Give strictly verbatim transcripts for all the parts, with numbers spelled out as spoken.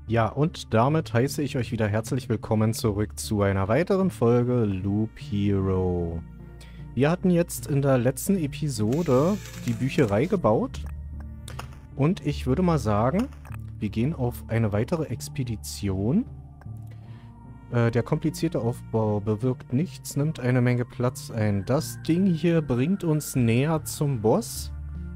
Ja, und damit heiße ich euch wieder herzlich willkommen zurück zu einer weiteren Folge Loop Hero. Wir hatten jetzt in der letzten Episode die Bücherei gebaut und ich würde mal sagen, wir gehen auf eine weitere Expedition. Äh, der komplizierte Aufbau bewirkt nichts, nimmt eine Menge Platz ein. Das Ding hier bringt uns näher zum Boss.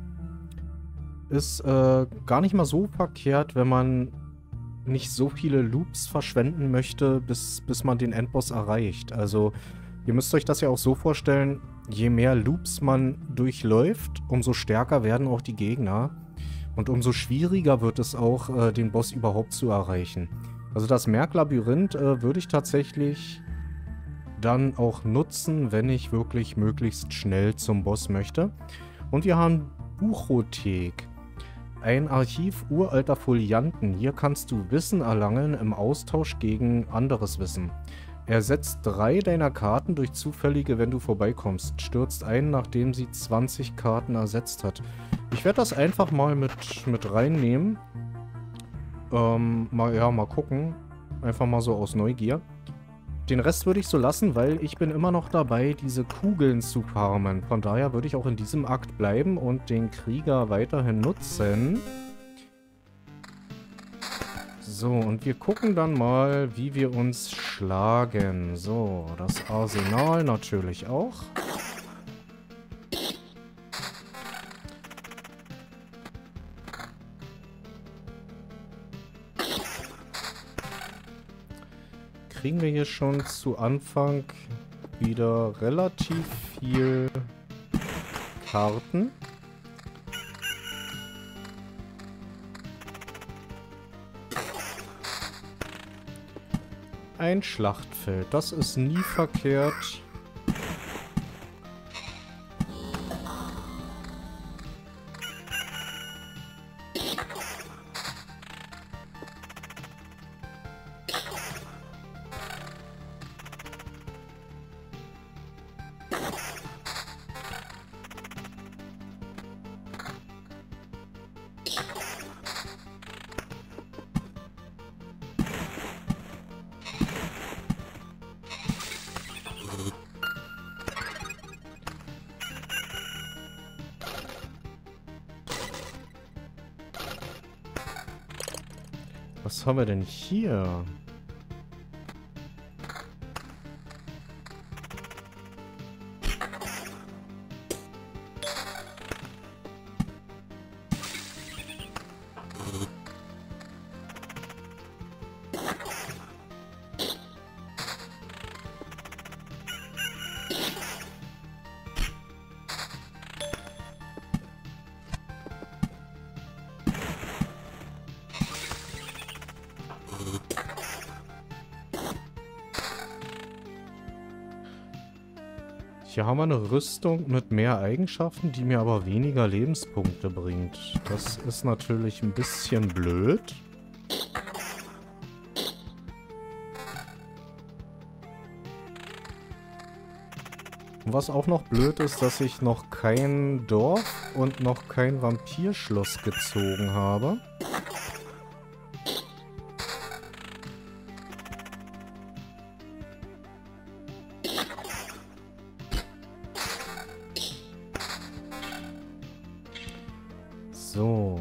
Ist äh, gar nicht mal so verkehrt, wenn man nicht so viele Loops verschwenden möchte, bis, bis man den Endboss erreicht. Also, ihr müsst euch das ja auch so vorstellen, je mehr Loops man durchläuft, umso stärker werden auch die Gegner. Und umso schwieriger wird es auch, äh, den Boss überhaupt zu erreichen. Also das Merklabyrinth äh, würde ich tatsächlich dann auch nutzen, wenn ich wirklich möglichst schnell zum Boss möchte. Und wir haben Buchothek. Ein Archiv uralter Folianten. Hier kannst du Wissen erlangen im Austausch gegen anderes Wissen. Ersetzt drei deiner Karten durch zufällige, wenn du vorbeikommst. Stürzt ein, nachdem sie zwanzig Karten ersetzt hat. Ich werde das einfach mal mit, mit reinnehmen. Ähm, mal, ja, mal gucken. Einfach mal so aus Neugier. Den Rest würde ich so lassen, weil ich bin immer noch dabei, diese Kugeln zu farmen. Von daher würde ich auch in diesem Akt bleiben und den Krieger weiterhin nutzen. So, und wir gucken dann mal, wie wir uns schlagen. So, das Arsenal natürlich auch. Kriegen wir hier schon zu Anfang wieder relativ viel Karten. Ein Schlachtfeld, das ist nie verkehrt. Was haben wir denn hier? Hier haben wir eine Rüstung mit mehr Eigenschaften, die mir aber weniger Lebenspunkte bringt. Das ist natürlich ein bisschen blöd. Und was auch noch blöd ist, dass ich noch kein Dorf und noch kein Vampirschloss gezogen habe. So.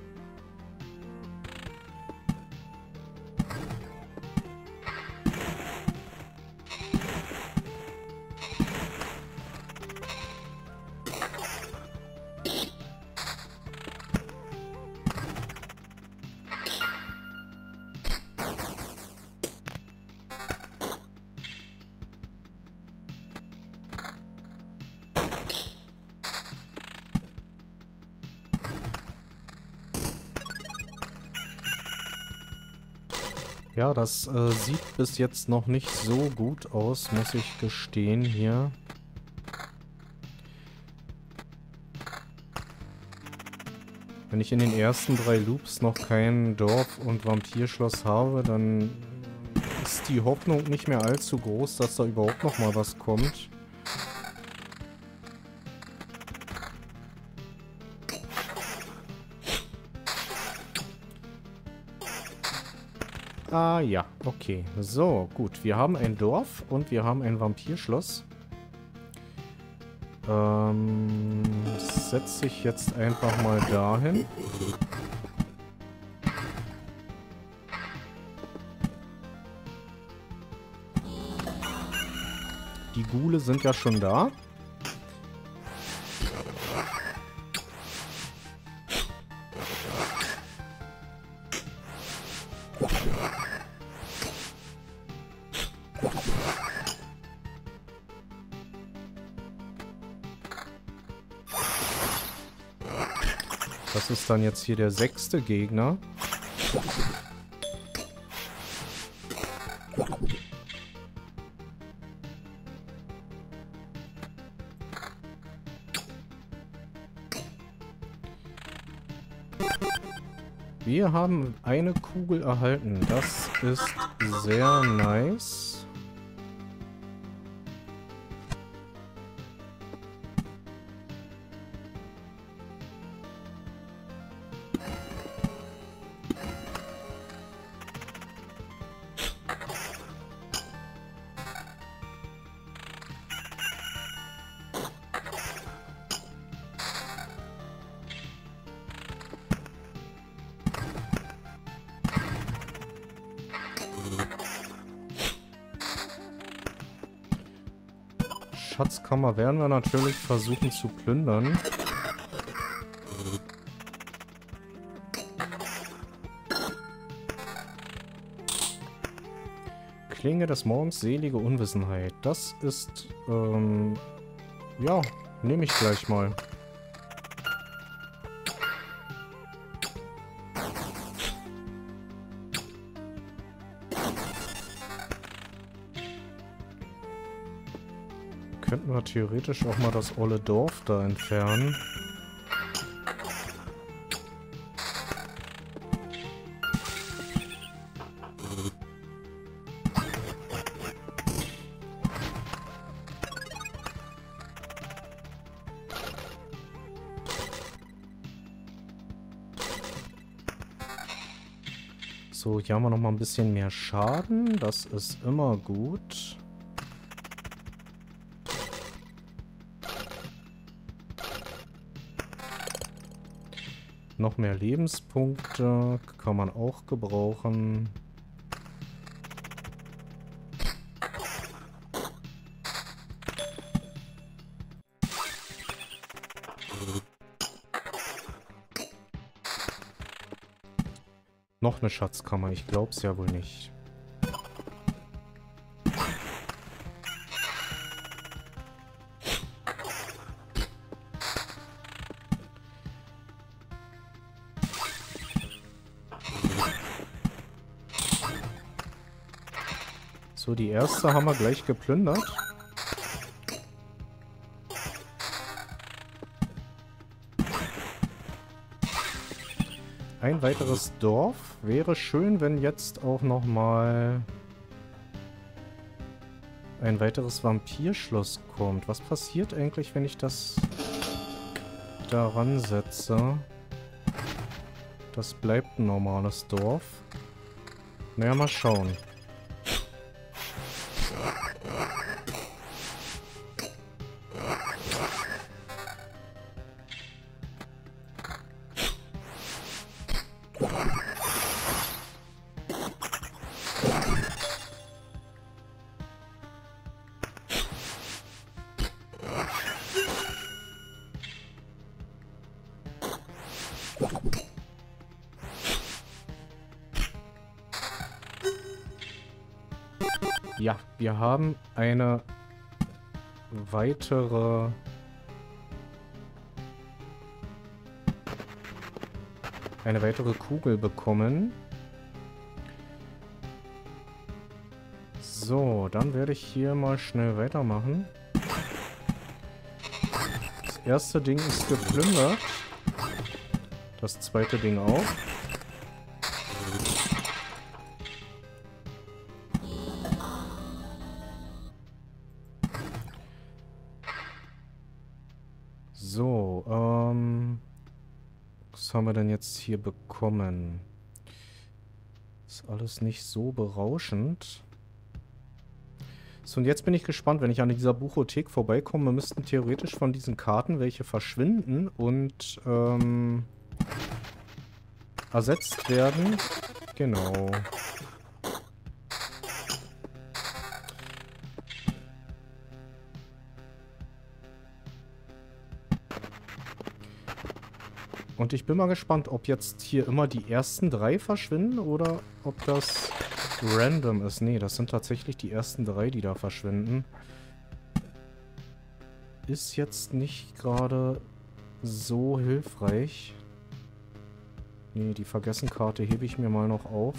Ja, das äh, sieht bis jetzt noch nicht so gut aus, muss ich gestehen hier. Wenn ich in den ersten drei Loops noch kein Dorf- und Vampirschloss habe, dann ist die Hoffnung nicht mehr allzu groß, dass da überhaupt noch mal was kommt. Ah ja, okay. So, gut. Wir haben ein Dorf und wir haben ein Vampirschloss. Ähm, setze ich jetzt einfach mal dahin. Die Ghule sind ja schon da. Das ist dann jetzt hier der sechste Gegner. Wir haben eine Kugel erhalten. Das ist sehr nice. Schatzkammer werden wir natürlich versuchen zu plündern. Klinge des Morgens, selige Unwissenheit. Das ist, ähm, ja, nehme ich gleich mal. Könnten wir theoretisch auch mal das olle Dorf da entfernen. So, hier haben wir noch mal ein bisschen mehr Schaden. Das ist immer gut. Noch mehr Lebenspunkte kann man auch gebrauchen. Noch eine Schatzkammer, ich glaub's ja wohl nicht. So, die erste haben wir gleich geplündert. Ein weiteres Dorf. Wäre schön, wenn jetzt auch nochmal ein weiteres Vampirschloss kommt. Was passiert eigentlich, wenn ich das daran setze? Das bleibt ein normales Dorf. Naja, mal schauen. Ja, wir haben eine weitere eine weitere Kugel bekommen. So, dann werde ich hier mal schnell weitermachen. Das erste Ding ist geplündert. Das zweite Ding auch. So, ähm... was haben wir denn jetzt hier bekommen? Ist alles nicht so berauschend. So, und jetzt bin ich gespannt, wenn ich an dieser Buchothek vorbeikomme, müssten theoretisch von diesen Karten welche verschwinden und ähm, ersetzt werden. Genau. Und ich bin mal gespannt, ob jetzt hier immer die ersten drei verschwinden oder ob das random ist. Nee, das sind tatsächlich die ersten drei, die da verschwinden. Ist jetzt nicht gerade so hilfreich. Nee, die Vergessen-Karte hebe ich mir mal noch auf.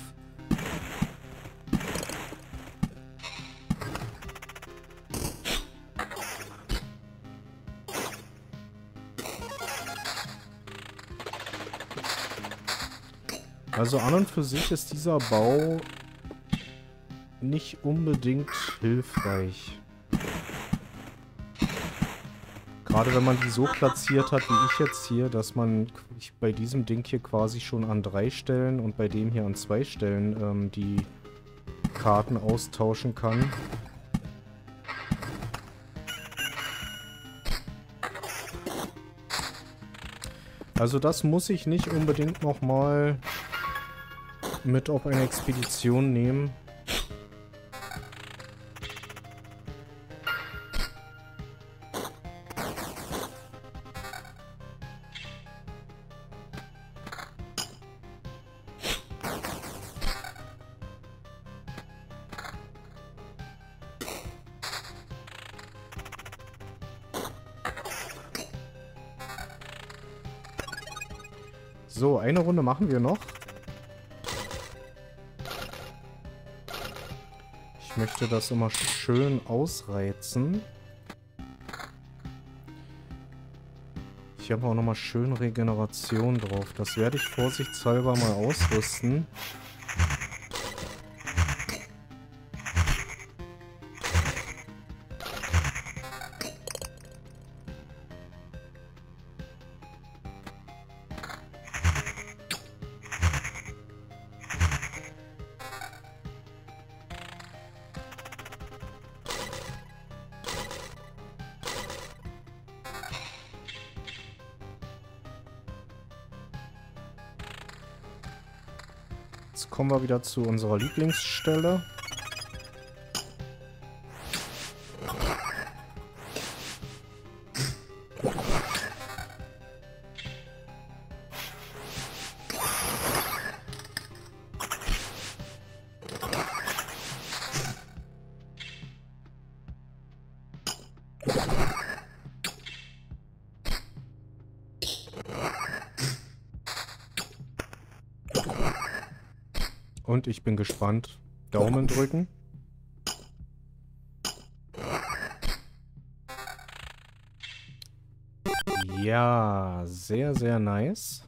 Also an und für sich ist dieser Bau nicht unbedingt hilfreich. Gerade wenn man die so platziert hat, wie ich jetzt hier, dass man bei diesem Ding hier quasi schon an drei Stellen und bei dem hier an zwei Stellen ähm, die Karten austauschen kann. Also das muss ich nicht unbedingt nochmal mit auf eine Expedition nehmen. So, eine Runde machen wir noch. Ich möchte das immer schön ausreizen. Ich habe auch nochmal schön Regeneration drauf. Das werde ich vorsichtshalber mal ausrüsten. Jetzt kommen wir wieder zu unserer Lieblingsstelle. Und ich bin gespannt. Daumen drücken. Ja, sehr, sehr nice.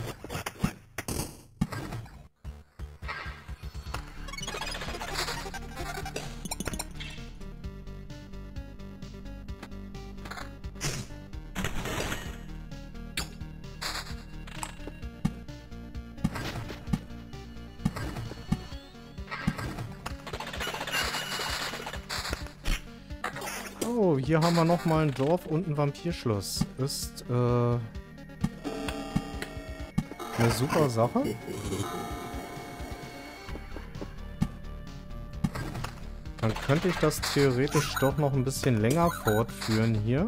Oh, hier haben wir nochmal ein Dorf und ein Vampirschloss. Ist, äh, eine super Sache. Dann könnte ich das theoretisch doch noch ein bisschen länger fortführen hier.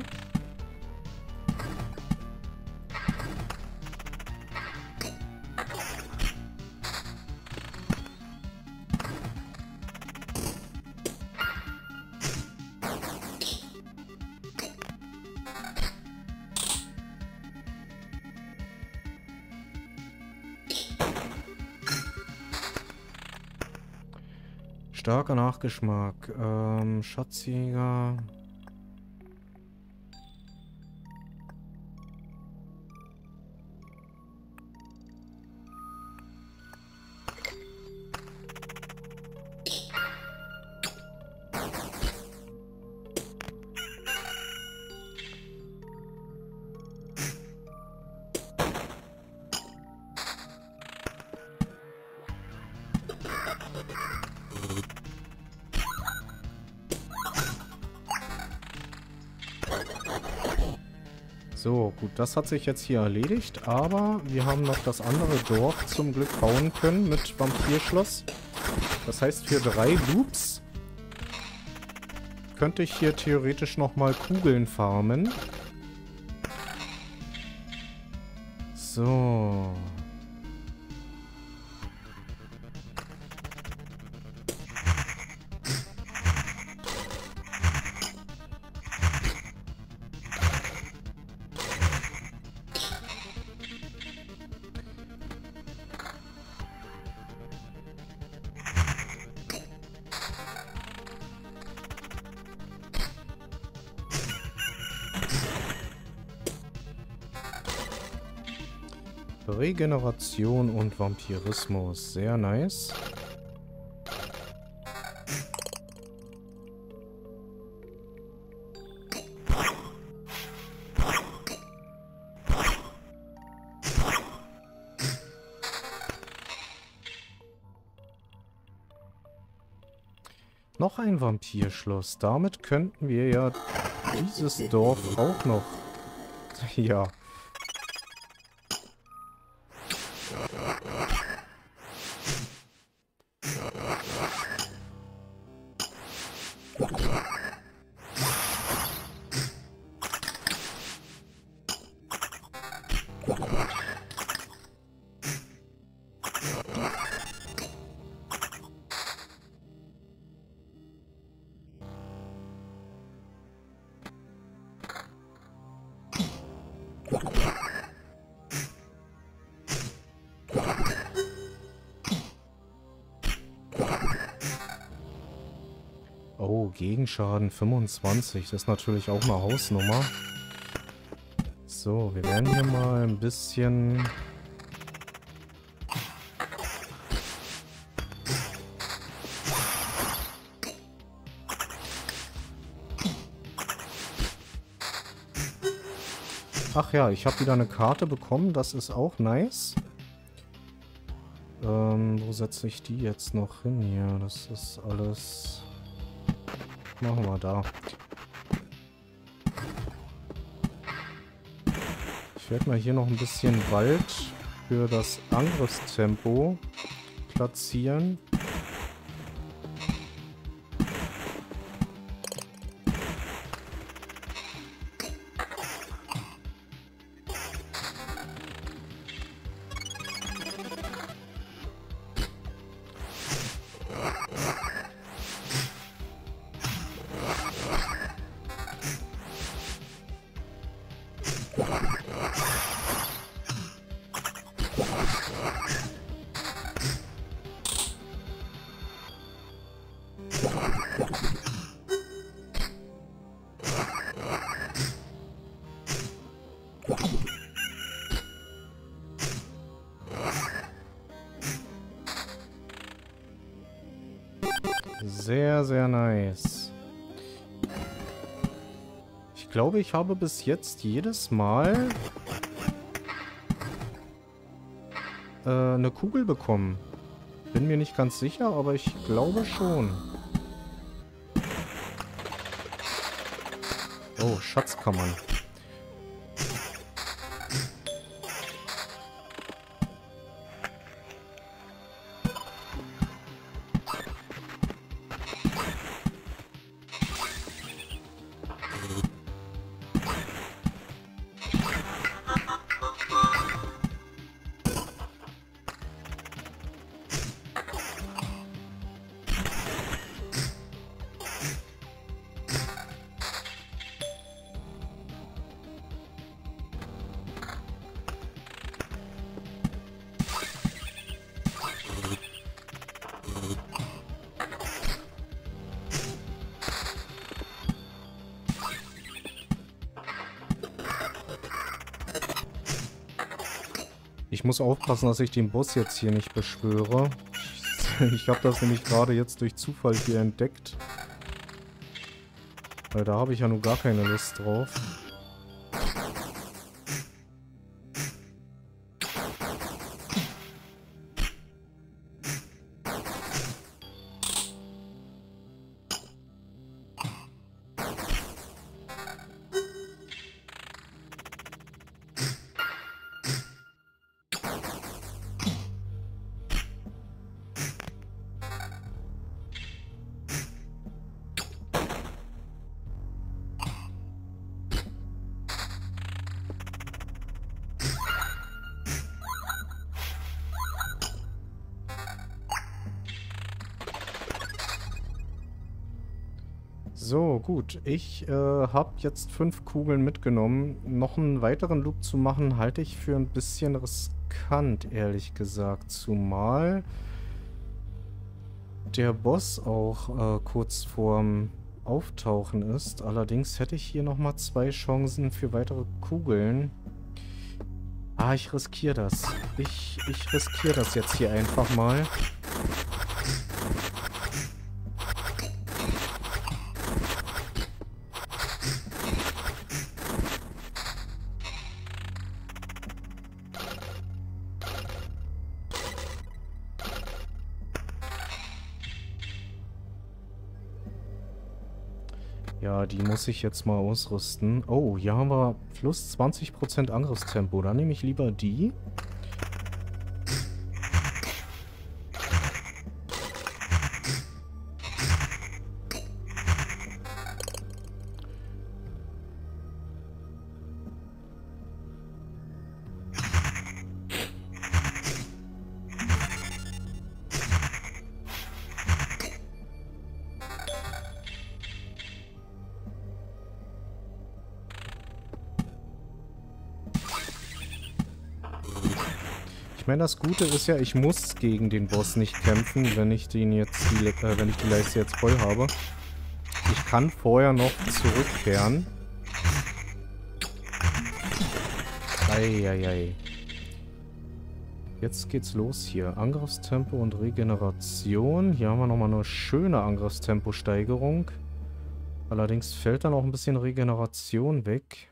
Starker Nachgeschmack. Ähm, Schatzjäger. So, gut, das hat sich jetzt hier erledigt, aber wir haben noch das andere Dorf zum Glück bauen können mit Vampirschloss. Das heißt, für drei Loops könnte ich hier theoretisch nochmal Kugeln farmen. So. Regeneration und Vampirismus. Sehr nice. Noch ein Vampirschloss. Damit könnten wir ja dieses Dorf auch noch... Ja. Oh, Gegenschaden fünfundzwanzig. Das ist natürlich auch eine Hausnummer. So, wir werden hier mal ein bisschen... Ach ja, ich habe wieder eine Karte bekommen. Das ist auch nice. Ähm, wo setze ich die jetzt noch hin hier? Das ist alles... Machen wir da. Ich werde mal hier noch ein bisschen Wald für das Angriffstempo platzieren. Sehr, sehr nice. Ich glaube, ich habe bis jetzt jedes Mal äh, eine Kugel bekommen. Bin mir nicht ganz sicher, aber ich glaube schon. Oh, Schatzkammern. Ich muss aufpassen, dass ich den Boss jetzt hier nicht beschwöre. Ich habe das nämlich gerade jetzt durch Zufall hier entdeckt. Weil da habe ich ja nun gar keine Lust drauf. So, gut. Ich äh, habe jetzt fünf Kugeln mitgenommen. Noch einen weiteren Loop zu machen, halte ich für ein bisschen riskant, ehrlich gesagt. Zumal der Boss auch äh, kurz vorm Auftauchen ist. Allerdings hätte ich hier nochmal zwei Chancen für weitere Kugeln. Ah, ich riskiere das. Ich, ich riskiere das jetzt hier einfach mal. Ja, die muss ich jetzt mal ausrüsten. Oh, hier haben wir plus zwanzig Prozent Angriffstempo. Dann nehme ich lieber die. Ich meine, das Gute ist ja, ich muss gegen den Boss nicht kämpfen, wenn ich den jetzt die, äh, wenn ich die Leiste jetzt voll habe. Ich kann vorher noch zurückkehren. Eieiei. Jetzt geht's los hier. Angriffstempo und Regeneration. Hier haben wir nochmal eine schöne Angriffstempo-Steigerung. Allerdings fällt dann auch ein bisschen Regeneration weg.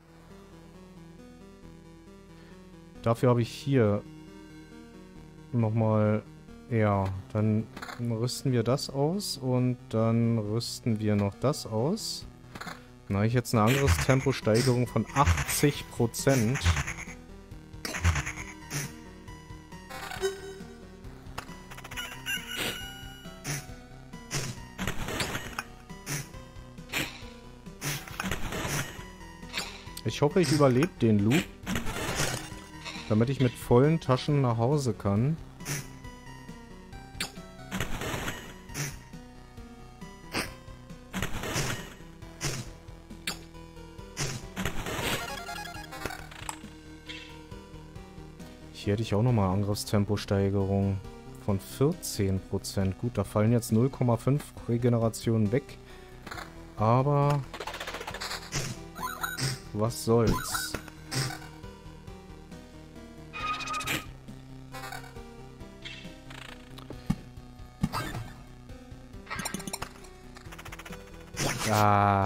Dafür habe ich hier nochmal, ja, dann rüsten wir das aus und dann rüsten wir noch das aus. Dann habe ich jetzt eine Angriffstempo-Steigerung von achtzig Prozent. Ich hoffe, ich überlebe den Loop, damit ich mit vollen Taschen nach Hause kann. Hier hätte ich auch nochmal Angriffstempo-Steigerung von vierzehn Prozent. Gut, da fallen jetzt null Komma fünf Regenerationen weg. Aber was soll's. Ah.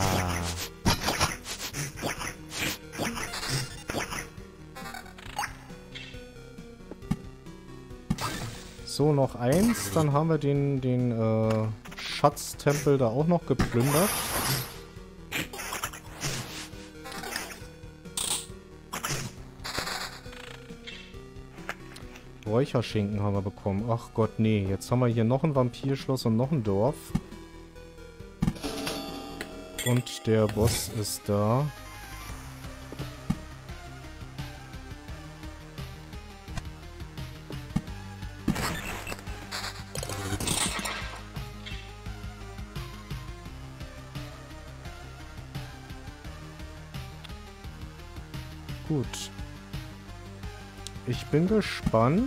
So, noch eins. Dann haben wir den, den äh, Schatztempel da auch noch geplündert. Räucherschinken haben wir bekommen. Ach Gott, nee. Jetzt haben wir hier noch ein Vampirschloss und noch ein Dorf. Und der Boss ist da. Gut. Ich bin gespannt.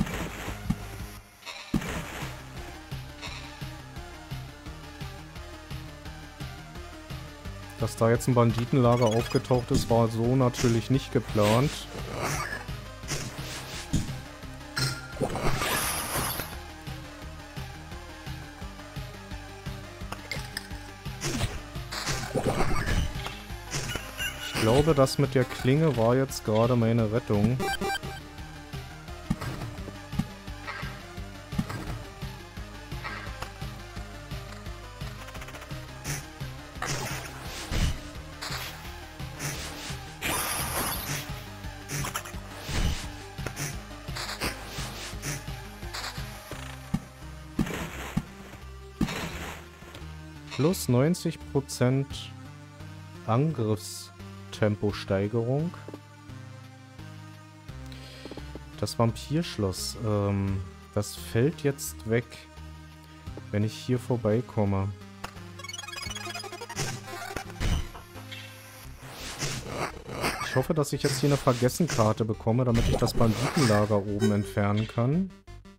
Dass da jetzt ein Banditenlager aufgetaucht ist, war so natürlich nicht geplant. Ich glaube, das mit der Klinge war jetzt gerade meine Rettung. Plus neunzig Prozent Angriffstempo-Steigerung. Das Vampirschloss, ähm, das fällt jetzt weg, wenn ich hier vorbeikomme. hoffe, dass ich jetzt hier eine Vergessen-Karte bekomme, damit ich das Banditenlager oben entfernen kann.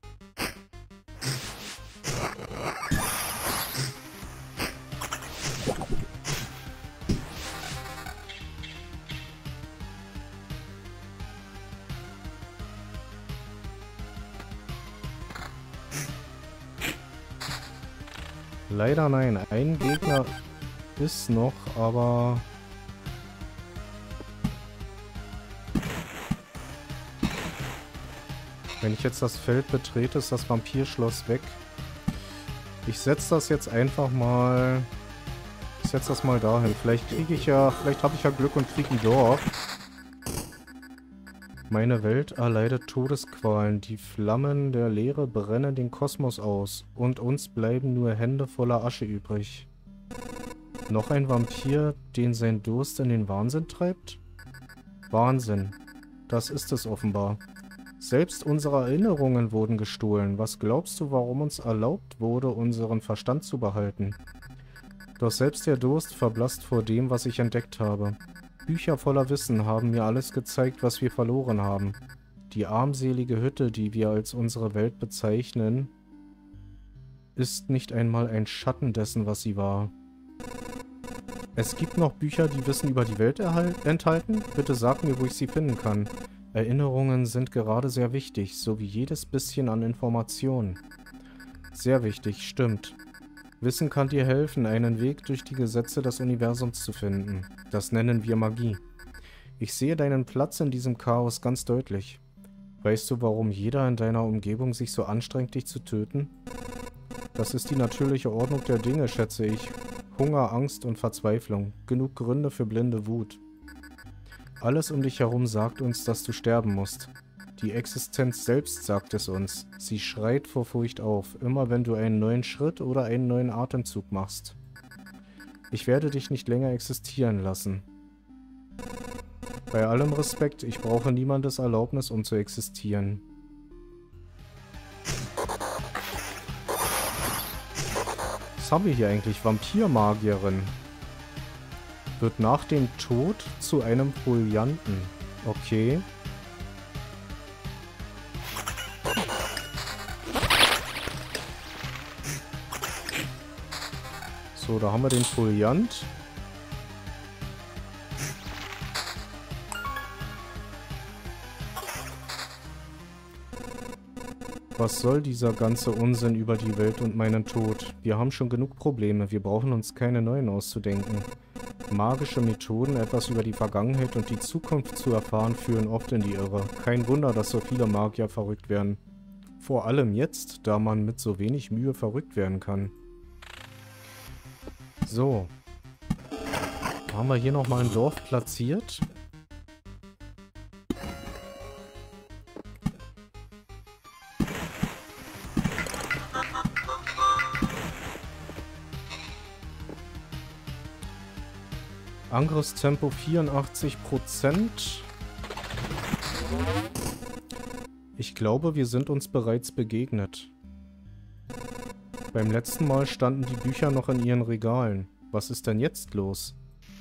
Leider nein. Ein Gegner ist noch, aber... Wenn ich jetzt das Feld betrete, ist das Vampirschloss weg. Ich setze das jetzt einfach mal... Ich setze das mal dahin. Vielleicht kriege ich ja... Vielleicht habe ich ja Glück und kriege ein Dorf. Meine Welt erleidet Todesqualen. Die Flammen der Leere brennen den Kosmos aus. Und uns bleiben nur Hände voller Asche übrig. Noch ein Vampir, den sein Durst in den Wahnsinn treibt? Wahnsinn. Das ist es offenbar. Selbst unsere Erinnerungen wurden gestohlen. Was glaubst du, warum uns erlaubt wurde, unseren Verstand zu behalten? Doch selbst der Durst verblasst vor dem, was ich entdeckt habe. Bücher voller Wissen haben mir alles gezeigt, was wir verloren haben. Die armselige Hütte, die wir als unsere Welt bezeichnen, ist nicht einmal ein Schatten dessen, was sie war. Es gibt noch Bücher, die Wissen über die Welt enthalten? Bitte sag mir, wo ich sie finden kann. Erinnerungen sind gerade sehr wichtig, so wie jedes bisschen an Informationen. Sehr wichtig, stimmt. Wissen kann dir helfen, einen Weg durch die Gesetze des Universums zu finden. Das nennen wir Magie. Ich sehe deinen Platz in diesem Chaos ganz deutlich. Weißt du, warum jeder in deiner Umgebung sich so anstrengt, dich zu töten? Das ist die natürliche Ordnung der Dinge, schätze ich. Hunger, Angst und Verzweiflung. Genug Gründe für blinde Wut. Alles um dich herum sagt uns, dass du sterben musst. Die Existenz selbst sagt es uns. Sie schreit vor Furcht auf, immer wenn du einen neuen Schritt oder einen neuen Atemzug machst. Ich werde dich nicht länger existieren lassen. Bei allem Respekt, ich brauche niemandes Erlaubnis, um zu existieren. Was haben wir hier eigentlich? Vampirmagierin. Wird nach dem Tod zu einem Folianten. Okay. So, da haben wir den Foliant. Was soll dieser ganze Unsinn über die Welt und meinen Tod? Wir haben schon genug Probleme, wir brauchen uns keine neuen auszudenken. Magische Methoden, etwas über die Vergangenheit und die Zukunft zu erfahren, führen oft in die Irre. Kein Wunder, dass so viele Magier verrückt werden. Vor allem jetzt, da man mit so wenig Mühe verrückt werden kann. So. Haben wir hier nochmal ein Dorf platziert. Angriffstempo vierundachtzig Prozent. Ich glaube, wir sind uns bereits begegnet. Beim letzten Mal standen die Bücher noch in ihren Regalen. Was ist denn jetzt los?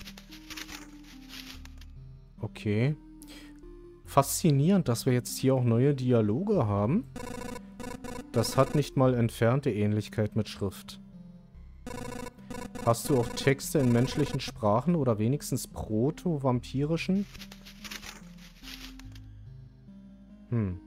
Okay. Faszinierend, dass wir jetzt hier auch neue Dialoge haben. Das hat nicht mal entfernte Ähnlichkeit mit Schrift. Hast du auch Texte in menschlichen Sprachen oder wenigstens proto-vampirischen? Hm.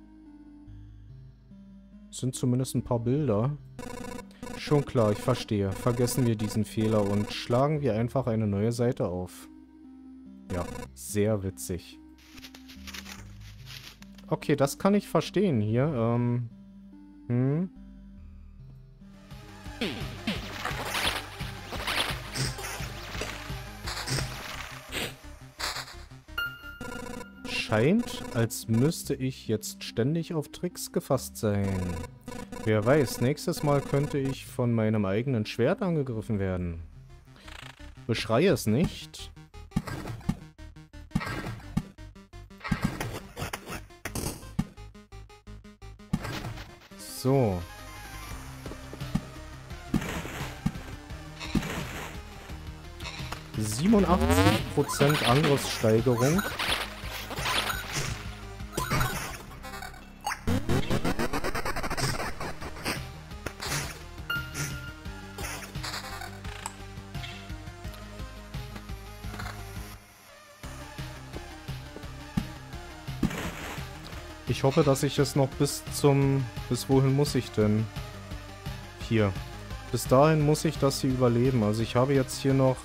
Sind zumindest ein paar Bilder. Schon klar, ich verstehe. Vergessen wir diesen Fehler und schlagen wir einfach eine neue Seite auf. Ja, sehr witzig. Okay, das kann ich verstehen hier. Ähm. Hm. Scheint, als müsste ich jetzt ständig auf Tricks gefasst sein. Wer weiß, nächstes Mal könnte ich von meinem eigenen Schwert angegriffen werden. Beschreie es nicht. So. siebenundachtzig Prozent Angriffssteigerung. Ich hoffe, dass ich es noch bis zum... Bis wohin muss ich denn? Hier. Bis dahin muss ich das hier überleben. Also ich habe jetzt hier noch...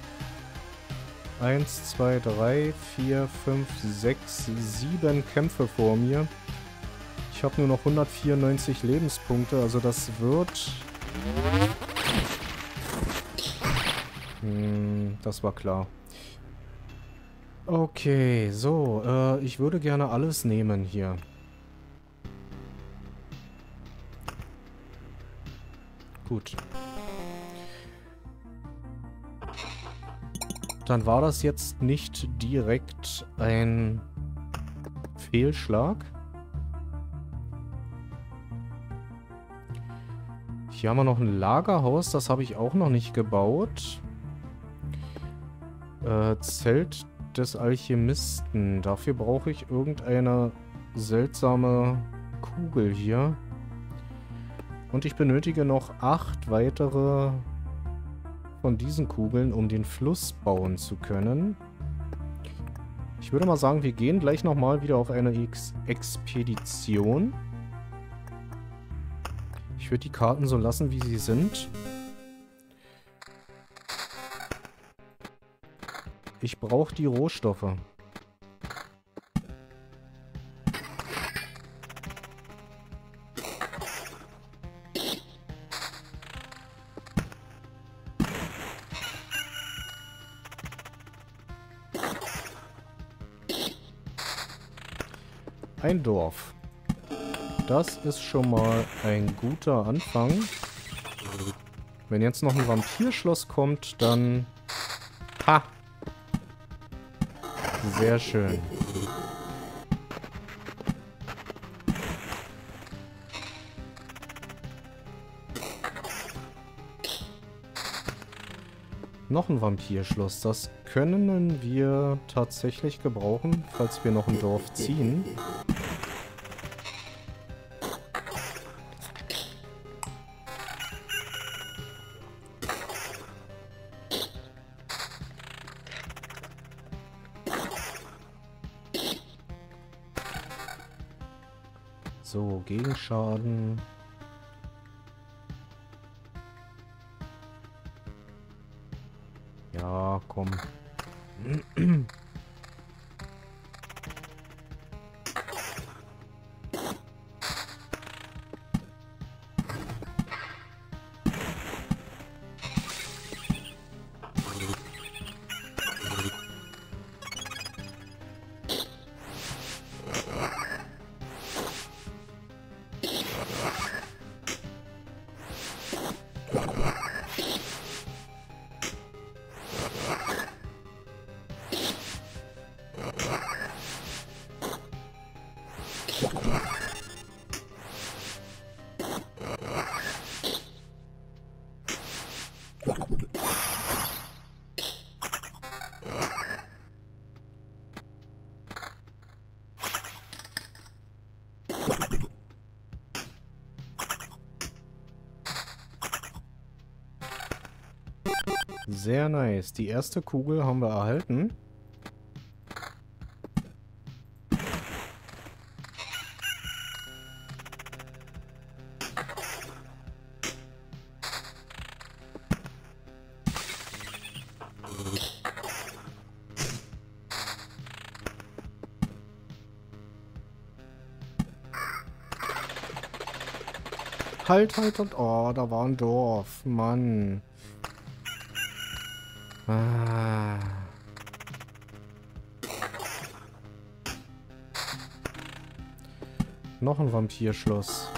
eins, zwei, drei, vier, fünf, sechs, sieben Kämpfe vor mir. Ich habe nur noch hundertvierundneunzig Lebenspunkte. Also das wird... Hm, das war klar. Okay, so. Äh, ich würde gerne alles nehmen hier. Gut. Dann war das jetzt nicht direkt ein Fehlschlag. Hier haben wir noch ein Lagerhaus, das habe ich auch noch nicht gebaut. Äh, Zelt des Alchemisten. Dafür brauche ich irgendeine seltsame Kugel hier. Und ich benötige noch acht weitere von diesen Kugeln, um den Fluss bauen zu können. Ich würde mal sagen, wir gehen gleich nochmal wieder auf eine Ex Expedition. Ich würde die Karten so lassen, wie sie sind. Ich brauche die Rohstoffe. Ein Dorf. Das ist schon mal ein guter Anfang. Wenn jetzt noch ein Vampirschloss kommt, dann... Ha! Sehr schön. Noch ein Vampirschloss. Das können wir tatsächlich gebrauchen, falls wir noch ein Dorf ziehen. So, Gegenschaden. Ja, komm. Sehr nice. Die erste Kugel haben wir erhalten. Halt, halt, und... Oh, da war ein Dorf. Mann. Ah. Noch ein Vampirschloss.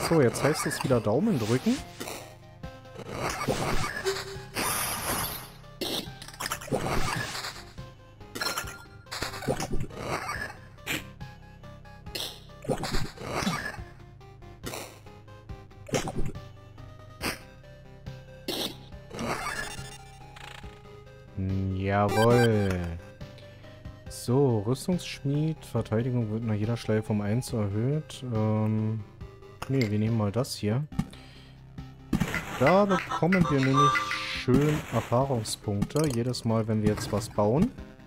So, jetzt heißt es wieder Daumen drücken. Jawohl. So, Rüstungsschmied. Verteidigung wird nach jeder Schleife um eins erhöht. Ähm, nee, wir nehmen mal das hier. Da bekommen wir nämlich schön Erfahrungspunkte. Jedes Mal, wenn wir jetzt was bauen.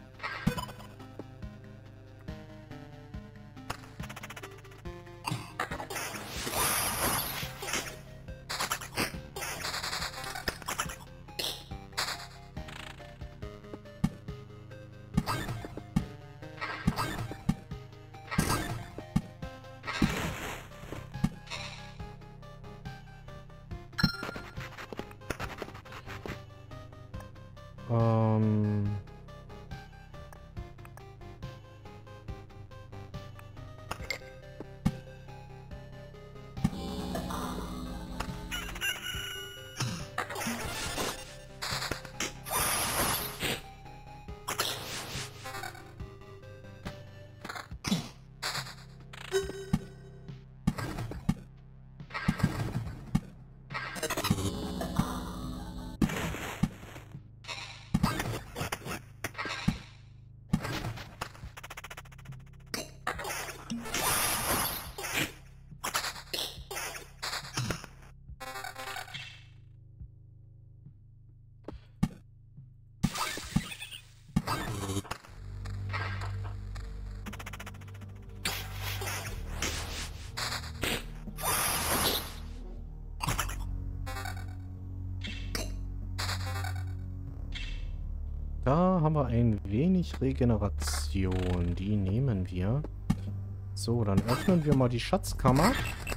Ähm... Da haben wir ein wenig Regeneration. Die nehmen wir. So, dann öffnen wir mal die Schatzkammer.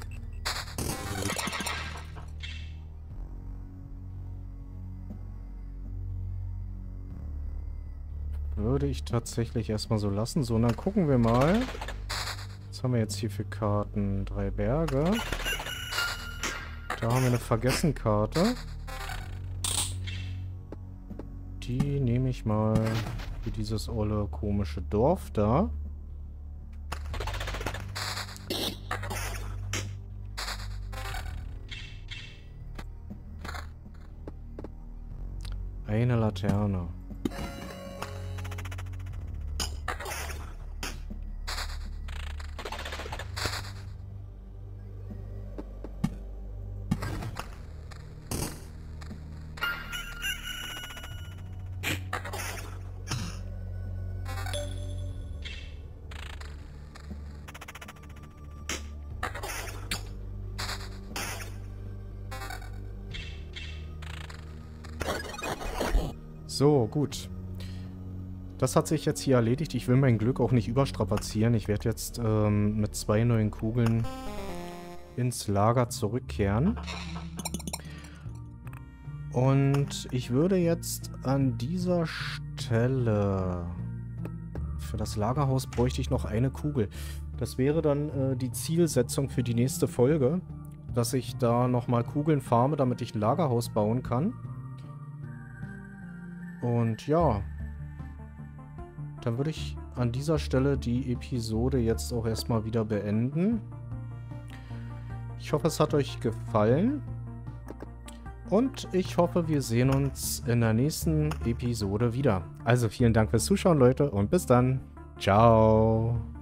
Würde ich tatsächlich erstmal so lassen. So, und dann gucken wir mal. Was haben wir jetzt hier für Karten? Drei Berge. Da haben wir eine Vergessen-Karte. Die nehme ich mal für dieses olle komische Dorf da. Eine Laterne. So, gut. Das hat sich jetzt hier erledigt. Ich will mein Glück auch nicht überstrapazieren. Ich werde jetzt ähm, mit zwei neuen Kugeln ins Lager zurückkehren. Und ich würde jetzt an dieser Stelle... Für das Lagerhaus bräuchte ich noch eine Kugel. Das wäre dann äh, die Zielsetzung für die nächste Folge. Dass ich da nochmal Kugeln farme, damit ich ein Lagerhaus bauen kann. Und ja, dann würde ich an dieser Stelle die Episode jetzt auch erstmal wieder beenden. Ich hoffe, es hat euch gefallen. Und ich hoffe, wir sehen uns in der nächsten Episode wieder. Also vielen Dank fürs Zuschauen, Leute, und bis dann. Ciao.